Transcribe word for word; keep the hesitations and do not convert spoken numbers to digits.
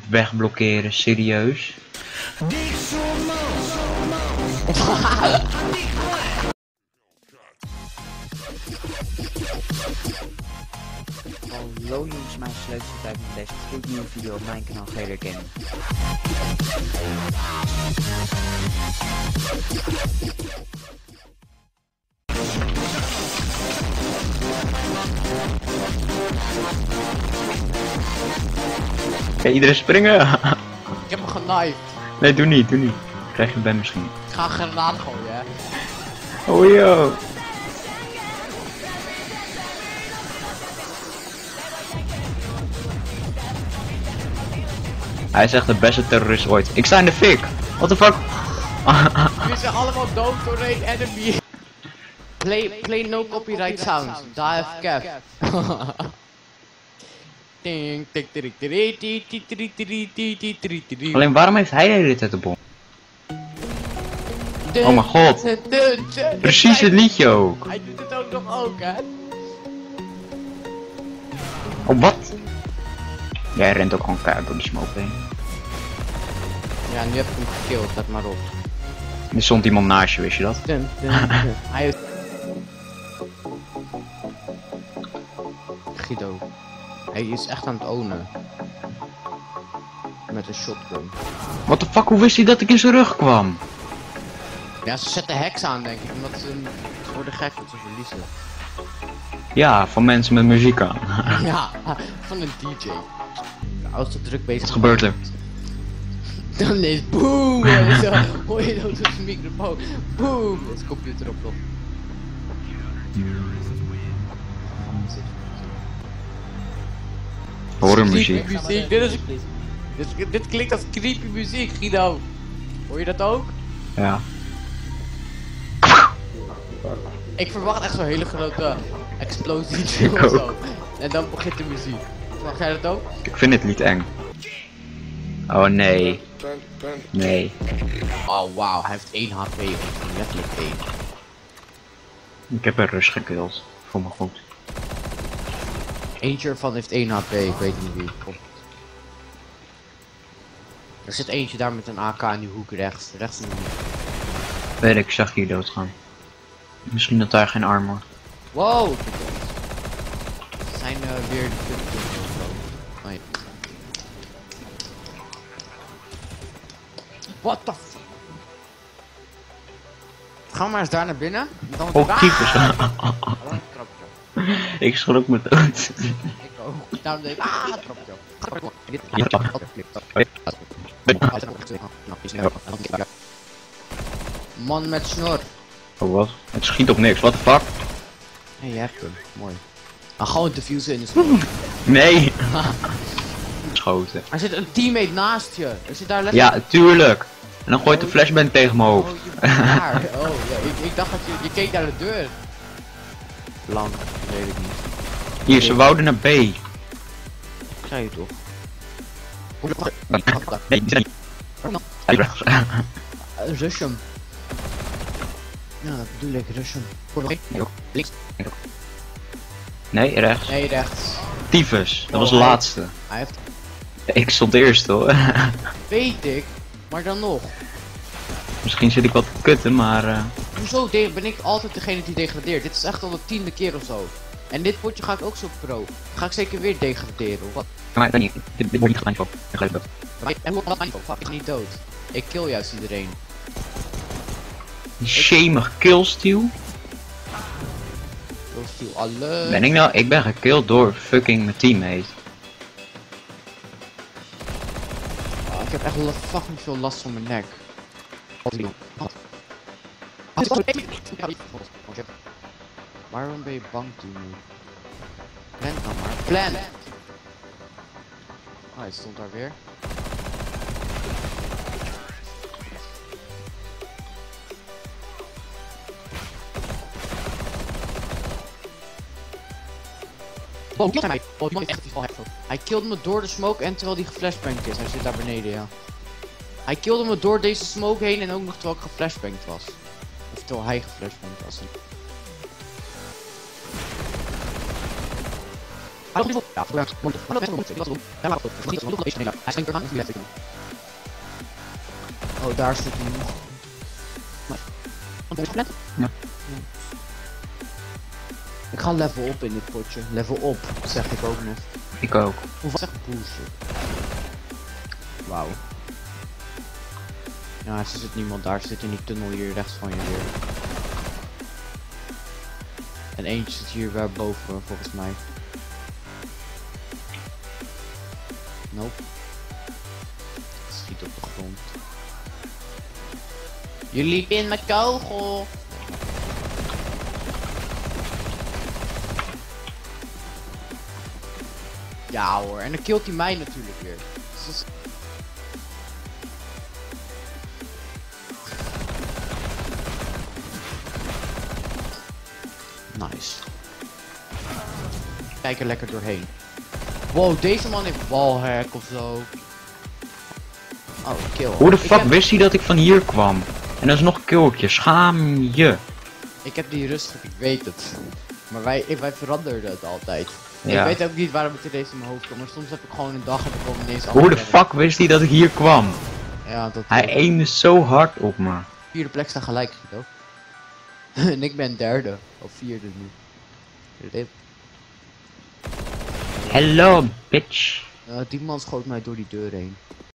wegblokkeren, serieus? Hallo jongens, mijn sleuteltijd met deze gloednieuwe video op mijn kanaal G R Gaming. Kan iedereen springen? Ik heb hem genaaid. Nee, doe niet, doe niet. Krijg je bij misschien. Ik ga een granaat gooien, hè. Oh yo. Hij is echt de beste terrorist ooit. Ik sta in de fik. What the fuck? Jullie zijn allemaal dood door één enemy. Play, play no copyright sounds. Dive Kev. Ting, tik, tirik, tirik, ti, ti, tirik, tirik, ti, ti, tirik, tirik. Alleen waarom heeft hij de hele tijd de bom? Dun, Oh mijn god. dun, dun, dun. Precies het liedje ook. Hij doet het ook nog ook, hè. Oh wat? Jij rent ook gewoon keihard door die smoke heen. Ja, nu heb ik hem gekilld, let maar op. Er stond iemand naast je, wist je dat? Dun, dun, dun. Hij heeft... Guido. Hij is echt aan het ownen. Met een shotgun. What the fuck, hoe wist hij dat ik in zijn rug kwam? Ja, ze zetten hacks aan, denk ik, omdat ze, ze worden gek dat ze verliezen. Ja, van mensen met muziek aan. Ja, van een D J. Ja, als ze druk bezig Wat gebeurt er? dan is boom! En zo hoor je dat op zijn microfoon. Boom! Het is computer op top. Horrormuziek. Creepy muziek. Dit, is, dit, dit klinkt als creepy muziek, Guido. Hoor je dat ook? Ja. Ik verwacht echt zo'n hele grote explosie Ik of ook. zo. En dan begint de muziek. Verwacht jij dat ook? Ik vind het niet eng. Oh nee. Nee. Oh wauw, hij heeft één H P. Letterlijk één. Ik heb een rust gekild. Voel me goed. Eentje ervan heeft één H P, ik weet niet wie. Kom. Er zit eentje daar met een A K in die hoek rechts. Rechts in de hoek. Weet ik, ik zag hier doodgaan. Misschien dat daar geen armor. Wow! Ze zijn uh, weer de punten of zo. Nee. What the f... Gaan we maar eens daar naar binnen. Dan Oh, keepers. Ah! Oh, een trapje. Ik schrok me dood. Ik ook. Daarom deed ik... Ah, een trapje. Man met snor. Oh wat? Het schiet op niks, what the fuck? Hé, je hebt hem. Mooi. Ah, gewoon diffusen in de snor. Nee! Schoten. Er zit een teammate naast je. Er zit daar letterlijk... Ja, tuurlijk. En dan gooit de flashbang tegen mijn hoofd. Oh, je bent daar. Oh, ja, ik, ik dacht dat je... Je keek naar de deur. Lang, weet ik niet. Hier, ze wouden naar B. Ik zei je toch? Nee, die zijn niet. Uh, rush hem. Ja, dat bedoel ik, rush hem. Nee, ook. Links. Nee, rechts. Nee, rechts. Tyfus, dat was de Oh, hij- laatste. Hij heeft... Ik stond eerst hoor. Weet ik, maar dan nog. Misschien zit ik wat te kutten, maar... Uh... Hoezo de- ben ik altijd degene die degradeert? Dit is echt al de tiende keer of zo. En dit potje ga ik ook zo pro. Ga ik zeker weer degraderen of wat? Maar ik weet niet, dit, dit wordt niet gedaan voor. Ik ga even dood. Maar en hoe wat fuck, ik ga niet dood. Ik kill juist iedereen. Die shamig killsteal. Zo viel alle. Ben ik nou? Ik ben gekilld door fucking mijn teammate. Oh, ik heb echt la- fucking veel last van mijn nek. Wat? Waarom ben je bang toen? Plan dan maar. Plan! Oh, hij stond daar weer. Oh, die mij. Oh, die man is echt al heftig. Hij killde me door de smoke en terwijl die geflashbanged is. Hij zit daar beneden, ja. Hij killde me door deze smoke heen en ook nog terwijl ik geflashbanged was. Of terwijl hij geflashbanged was. Ja, voor hem. Maar dat mensen moeten. Dat is ja, maar goed. Niet op deze Hij schenkt er aan. Oh, daar zit hij nog. Ja. Ik ga level op in dit potje. Level op, zeg ik ook nog. Ik ook. Hoeveel zeg bullshit. Wauw. Ja, er zit niemand daar. Zit in die tunnel hier rechts van je weer. En eentje zit hier waar boven, volgens mij. Nope. Schiet op de grond. Jullie in met kogel. Ja hoor, en dan killt hij mij natuurlijk weer. Dus dat is... Nice. Kijk er lekker doorheen. Wow, deze man heeft wallhack of zo. Oh, kill. Hoe de Ik fuck heb... wist hij dat ik van hier kwam? En dat is nog een killtje, schaam je. Ik heb die rustig, ik weet het. Maar wij, wij veranderden het altijd. Ja. Ik weet ook niet waarom het ineens in mijn hoofd komt, maar soms heb ik gewoon een dag en dan komen ineens Hoe de fuck wist hij dat ik hier kwam? Ja, dat Hij aimde zo hard op me. vierde plek staan gelijk, toch? En ik ben derde, of vierde nu. Rip. Hello, bitch. Uh, die man schoot mij door die deur heen.